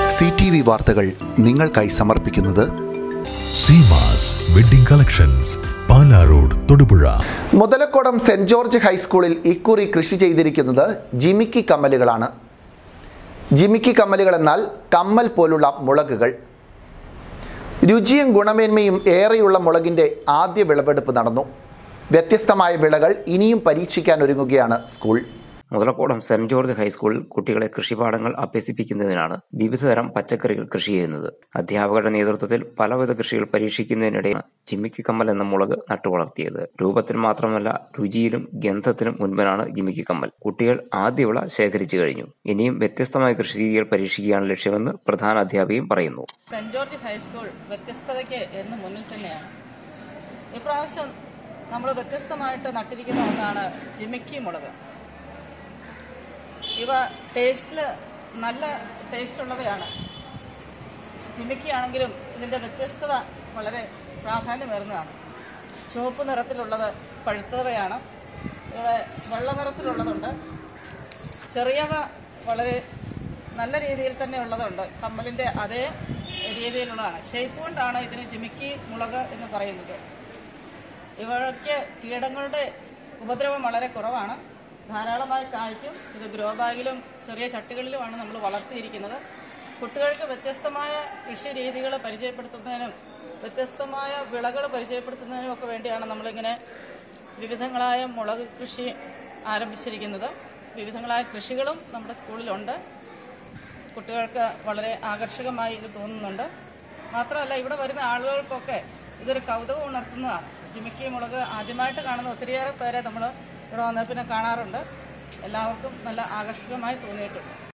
CTV വാർത്തകൾ നിങ്ങൾക്കായി സമർപ്പിക്കുന്നത് Seemas wedding collections, Pala road, Thodupuzha. Muthalakodam Saint George ഹൈസ്കൂളിൽ ഇക്കുറി കൃഷി ചെയ്തിരിക്കുന്നത് ജിമിക്കി കമ്മലുകളാണ്. ജിമിക്കി കമ്മലുകൾ എന്നാൽ കമ്മൽ പോലുള്ള മുളകുകൾ. രുചിയും ഗുണമേന്മയും ഏറെയുള്ള മുളകിൻ്റെ ആദ്യ വിളവെടുപ്പ് നടന്നു. വ്യത്യസ്തമായ വിളകൾ ഇനിയും പരീക്ഷിക്കാൻ ഒരുങ്ങുകയാണ് സ്കൂൾ. മുതലക്കോടം സെന്റ് ജോർജ് ഹൈസ്കൂളിൽ കുട്ടികളെ കൃഷിപാഠങ്ങൾ അഭ്യസിപ്പിക്കുന്നതിനാണ് വിവിധതരം പച്ചക്കറികൾ കൃഷി ചെയ്യുന്നത്. അധ്യാപകരുടെ നേതൃത്വത്തിൽ പലവിധ കൃഷികൾ പരീക്ഷിക്കുന്നതിനിടെയാണ് ജിമിക്കി കമ്മൽ എന്ന മുളക് നട്ടുവളർത്തിയത്. രൂപത്തിൽ മാത്രമല്ല, രുചിയിലും ഗന്ധത്തിലും മുൻപനാണ് ജിമിക്കി കമ്മൽ. കുട്ടികൾ ആദ്യ വിള ശേഖരിച്ചു കഴിഞ്ഞു. ഇനിയും വ്യത്യസ്തമായ കൃഷി രീതികൾ പരീക്ഷിക്കുകയാണ് ലക്ഷ്യമെന്ന് പ്രധാന അധ്യാപികയും പറയുന്നു. സെന്റ് ജോർജ് ഹൈസ്കൂൾ വ്യത്യസ്തതയ്ക്ക് എന്ന് മുന്നിൽ തന്നെയാണ്. ഇപ്രാവശ്യം നമ്മൾ വ്യത്യസ്തമായിട്ട് നട്ടിരിക്കുന്ന ഒന്നാണ് ജിമിക്കി മുളക്. ഇവ ടേസ്റ്റിൽ നല്ല ടേസ്റ്റ് ഉള്ളവയാണ്. ജിമിക്കി ആണെങ്കിലും ഇതിൻ്റെ വ്യത്യസ്തത വളരെ പ്രാധാന്യമേറുന്നതാണ്. ചുവപ്പ് നിറത്തിലുള്ളത് പഴുത്തവയാണ്. ഇവിടെ വെള്ള നിറത്തിലുള്ളതുണ്ട്. ചെറിയവ വളരെ നല്ല രീതിയിൽ തന്നെ ഉള്ളതുണ്ട്. കമ്മലിൻ്റെ അതേ രീതിയിലുള്ളതാണ്. ഷേപ്പ് കൊണ്ടാണ് ഇതിന് ജിമിക്കി മുളക് എന്ന് പറയുന്നത്. ഇവയ്ക്ക് കീടങ്ങളുടെ ഉപദ്രവം വളരെ കുറവാണ്. ധാരാളമായി കായ്ക്കും. ഇത് ഗ്രോ ബാഗിലും ചെറിയ ചട്ടികളിലുമാണ് നമ്മൾ വളർത്തിയിരിക്കുന്നത്. കുട്ടികൾക്ക് വ്യത്യസ്തമായ കൃഷി രീതികൾ പരിചയപ്പെടുത്തുന്നതിനും വ്യത്യസ്തമായ വിളകൾ പരിചയപ്പെടുത്തുന്നതിനും ഒക്കെ വേണ്ടിയാണ് നമ്മളിങ്ങനെ വിവിധങ്ങളായ മുളക് കൃഷി ആരംഭിച്ചിരിക്കുന്നത്. വിവിധങ്ങളായ കൃഷികളും നമ്മുടെ സ്കൂളിലുണ്ട്. കുട്ടികൾക്ക് വളരെ ആകർഷകമായി ഇത് തോന്നുന്നുണ്ട്. മാത്രമല്ല, ഇവിടെ വരുന്ന ആളുകൾക്കൊക്കെ ഇതൊരു കൗതുകം ഉണർത്തുന്നതാണ്. ജിമിക്കി മുളക് ആദ്യമായിട്ട് കാണുന്ന ഒത്തിരിയേറെ പേരെ നമ്മൾ ഇവിടെ വന്ന പിന്നെ കാണാറുണ്ട്. എല്ലാവർക്കും നല്ല ആകർഷകമായി തോന്നിയിട്ടുണ്ട്.